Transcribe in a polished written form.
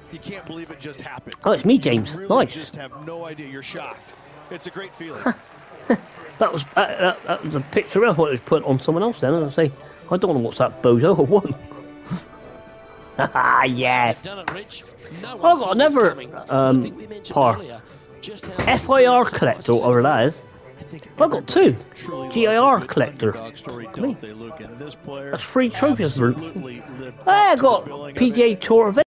You can't believe it just happened. Oh, it's me, James. You really Nice. just have no idea. You're shocked. It's a great feeling. That was a picture I thought it was put on someone else then, and I say, I don't want to watch that bozo or one. Haha, yes. Done it, Rich. No I've one got saw another this coming. I think we mentioned par. earlier just how FIR collector, whatever that is. I've got two. GIR collector. That's 3 trophies. I got PGA Tour Event.